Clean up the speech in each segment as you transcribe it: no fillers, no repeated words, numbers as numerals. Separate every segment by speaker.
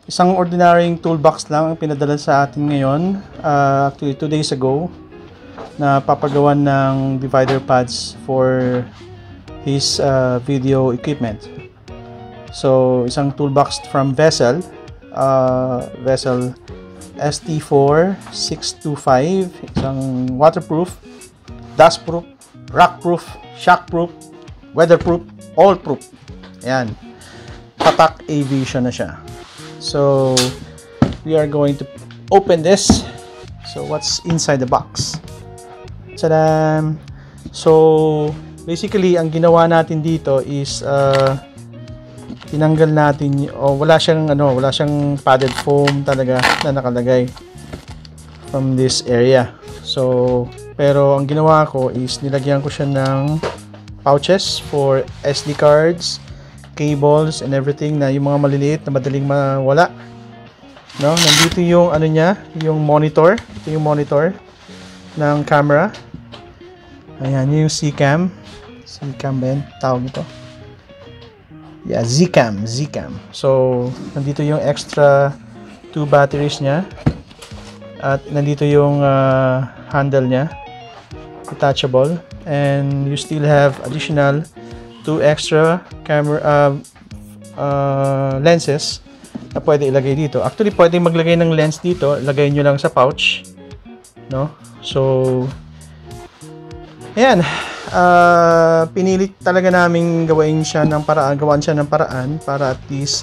Speaker 1: Isang ordinaryong toolbox lang ang pinadala sa atin ngayon, actually 2 days ago, na papagawan ng divider pads for his video equipment. So, isang toolbox from Vessel, Vessel ST4-625, isang waterproof, dustproof, rockproof, shockproof, weatherproof, all-proof. Ayan. Patak Aviation na siya. So, we are going to open this. So, what's inside the box? Tadam! So, basically, ang ginawa natin dito is tinanggal natin, wala siyang padded foam talaga na nakalagay from this area. So, pero ang ginawa ko is nilagyan ko siya ng pouches for SD cards, cables, and everything na yung mga maliliit na madaling mawala. No, nandito yung yung monitor. Ito yung monitor ng camera. Ayan, yung C-cam. C-cam ba yun? Tawag ito. Yeah, Z-cam. So, nandito yung extra 2 batteries niya. At nandito yung handle niya. Detachable. And you still have additional 2 extra camera lenses na pwede ilagay dito. Actually, pwede maglagay ng lens dito. Lagay nyo lang sa pouch. No? So, ayan. Pinilit talaga namin gawin siya ng paraan para at least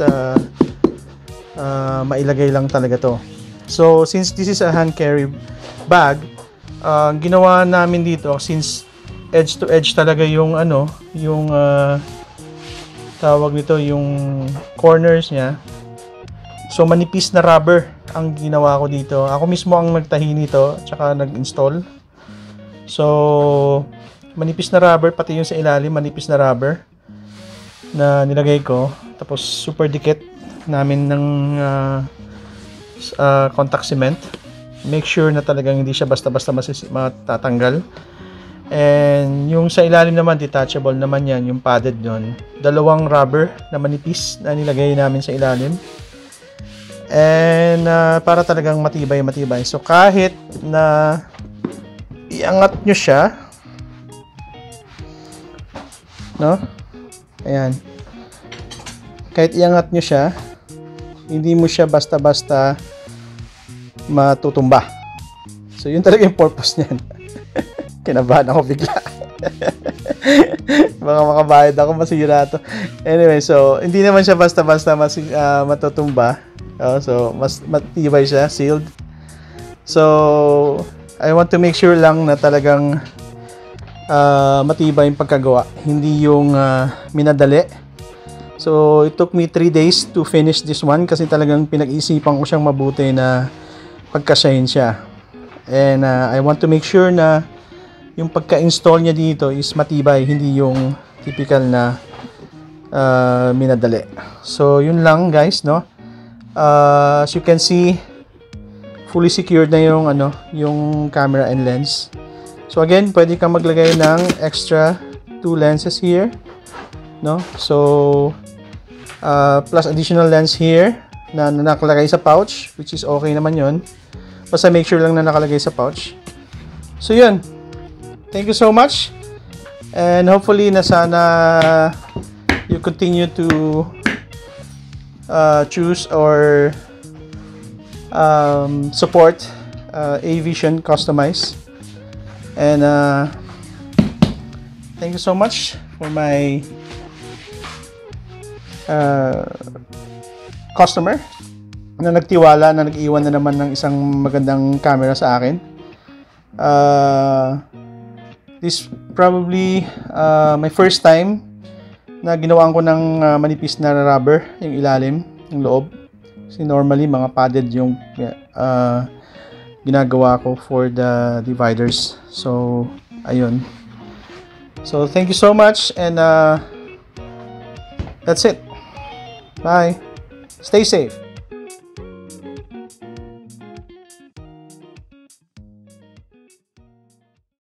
Speaker 1: mailagay lang talaga to. So since this is a hand carry bag, ginawa namin dito, since edge to edge talaga yung tawag nito, yung corners niya. So manipis na rubber ang ginawa ko dito. Ako mismo ang nagtahi nito tsaka nag-install. So manipis na rubber, pati yung sa ilalim manipis na rubber na nilagay ko. Tapos super dikit namin ng contact cement. Make sure na talagang hindi siya basta-basta matatanggal. And yung sa ilalim naman, detachable naman yan, yung padded nun. 2 rubber na manipis na nilagay namin sa ilalim. And para talagang matibay. So kahit na iangat nyo siya, no? Ayan. Kahit iangat nyo siya, hindi mo siya basta-basta matutumba. So, yun talaga yung purpose niyan. Kinabahan ako bigla. Baka makabayad ako, masira to. Anyway, so, hindi naman siya basta-basta matutumba. So, mas matibay siya, sealed. So, I want to make sure lang na talagang matibay yung pagkagawa, hindi yung minadali. So it took me 3 days to finish this one kasi talagang pinag-isipan ko siyang mabuti na pagkasyahin siya. And I want to make sure na yung pagka-install niya dito is matibay, hindi yung typical na minadali. So yun lang guys, no? As you can see, fully secured na yung yung camera and lens. So again, pwede kang maglagay ng extra 2 lenses here, no? So plus additional lens here na nakalagay sa pouch, which is okay naman yun. Basta make sure lang na nakalagay sa pouch. So yun. Thank you so much. And hopefully na sana you continue to choose or support Aviation Customize. And thank you so much for my customer na nagtiwala, na nag-iwan na naman ng isang magandang camera sa akin. This probably my first time na ginawaan ko ng manipis na rubber yung ilalim, yung loob. Kasi normally mga padded yung ginagawa ko for the dividers. So ayun. So thank you so much, and that's it. Bye. Stay safe.